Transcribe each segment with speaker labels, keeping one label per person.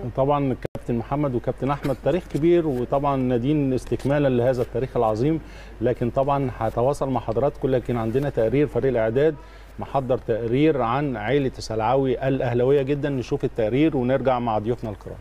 Speaker 1: طبعا كابتن محمد وكابتن احمد تاريخ كبير، وطبعا نادين استكمالا لهذا التاريخ العظيم. لكن طبعا هتواصل مع حضراتكم، لكن عندنا تقرير فريق الاعداد محضر تقرير عن عائله السلعاوي الاهلاويه جدا. نشوف التقرير ونرجع مع ضيوفنا الكرام.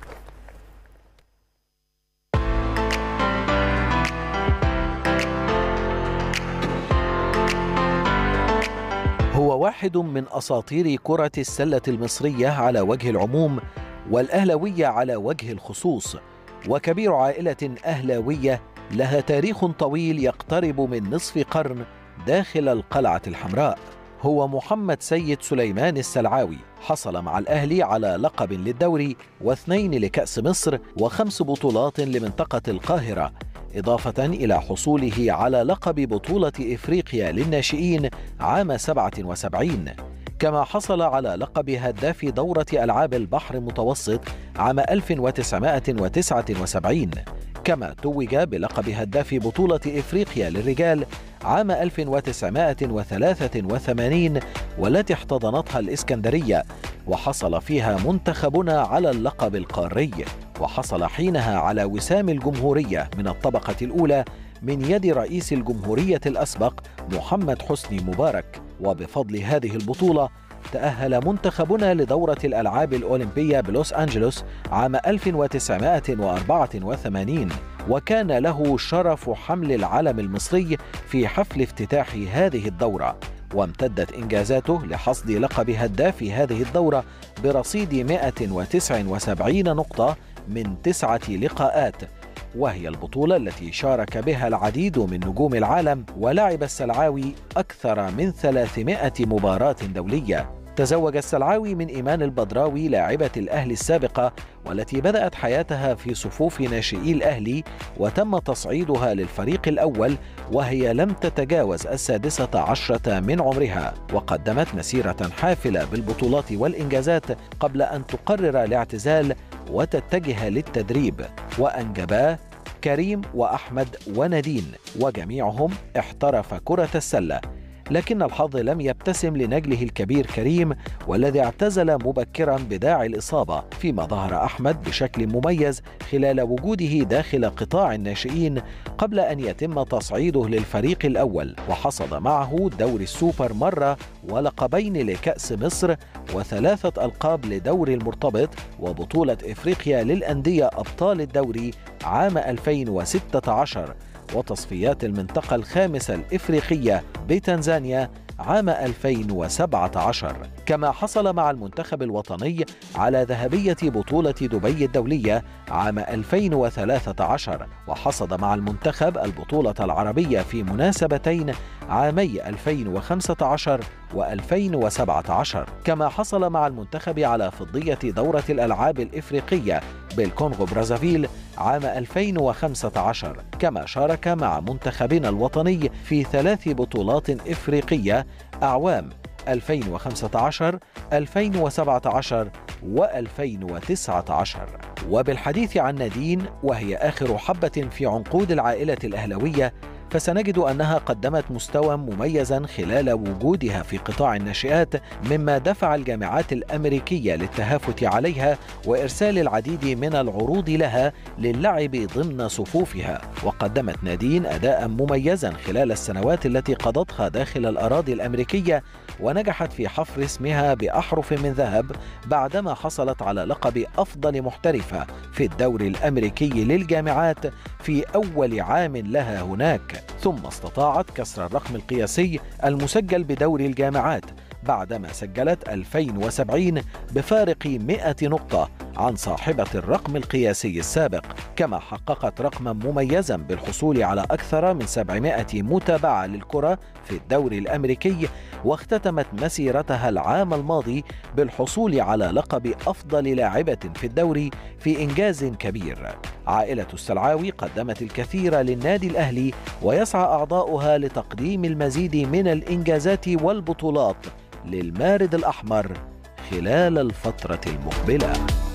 Speaker 2: هو واحد من أساطير كرة السلة المصرية على وجه العموم، والأهلاوية على وجه الخصوص، وكبير عائلة أهلاوية لها تاريخ طويل يقترب من نصف قرن داخل القلعة الحمراء. هو محمد سيد سليمان السلعاوي، حصل مع الأهلي على لقب للدوري و2 لكأس مصر و5 بطولات لمنطقة القاهرة، إضافة إلى حصوله على لقب بطولة إفريقيا للناشئين عام 77، كما حصل على لقب هداف دورة ألعاب البحر المتوسط عام 1979، كما توج بلقب هداف بطولة إفريقيا للرجال عام 1983 والتي احتضنتها الإسكندرية، وحصل فيها منتخبنا على اللقب القاري، وحصل حينها على وسام الجمهورية من الطبقة الأولى من يد رئيس الجمهورية الأسبق محمد حسني مبارك. وبفضل هذه البطولة تأهل منتخبنا لدورة الألعاب الأولمبية بلوس أنجلوس عام 1984، وكان له شرف حمل العلم المصري في حفل افتتاح هذه الدورة، وامتدت إنجازاته لحصد لقب هداف هذه الدورة برصيد 179 نقطة من 9 لقاءات، وهي البطولة التي شارك بها العديد من نجوم العالم، ولعب السلعاوي أكثر من 300 مباراة دولية. تزوج السلعاوي من إيمان البدراوي لاعبة الأهلي السابقة، والتي بدأت حياتها في صفوف ناشئي الأهلي وتم تصعيدها للفريق الأول وهي لم تتجاوز 16 من عمرها، وقدمت مسيرة حافلة بالبطولات والإنجازات قبل أن تقرر الاعتزال وتتجه للتدريب، وأنجبا كريم وأحمد ونادين، وجميعهم احترف كرة السلة. لكن الحظ لم يبتسم لنجله الكبير كريم، والذي اعتزل مبكرا بداعي الإصابة، فيما ظهر أحمد بشكل مميز خلال وجوده داخل قطاع الناشئين قبل أن يتم تصعيده للفريق الأول، وحصد معه دوري السوبر مرة ولقبين لكأس مصر و3 ألقاب لدوري المرتبط وبطولة إفريقيا للأندية أبطال الدوري عام 2016 وتصفيات المنطقة الخامسة الإفريقية بتنزانيا عام 2017، كما حصل مع المنتخب الوطني على ذهبية بطولة دبي الدولية عام 2013، وحصد مع المنتخب البطولة العربية في مناسبتين عامي 2015 و2017، كما حصل مع المنتخب على فضية دورة الألعاب الإفريقية بالكونغو برازافيل عام 2015، كما شارك مع منتخبنا الوطني في 3 بطولات إفريقية أعوام 2015 2017 و2019. وبالحديث عن نادين، وهي آخر حبة في عنقود العائلة الأهلاوية، فسنجد أنها قدمت مستوى مميزا خلال وجودها في قطاع الناشئات، مما دفع الجامعات الأمريكية للتهافت عليها وإرسال العديد من العروض لها للعب ضمن صفوفها. وقدمت نادين أداء مميزا خلال السنوات التي قضتها داخل الأراضي الأمريكية، ونجحت في حفر اسمها بأحرف من ذهب بعدما حصلت على لقب أفضل محترفة في الدوري الأمريكي للجامعات في أول عام لها هناك، ثم استطاعت كسر الرقم القياسي المسجل بدوري الجامعات بعدما سجلت 2070 بفارق 100 نقطة عن صاحبة الرقم القياسي السابق، كما حققت رقما مميزا بالحصول على أكثر من 700 متابعة للكرة في الدوري الأمريكي، واختتمت مسيرتها العام الماضي بالحصول على لقب أفضل لاعبة في الدوري في إنجاز كبير. عائلة السلعاوي قدمت الكثير للنادي الأهلي، ويسعى أعضاؤها لتقديم المزيد من الإنجازات والبطولات للمارد الأحمر خلال الفترة المقبلة.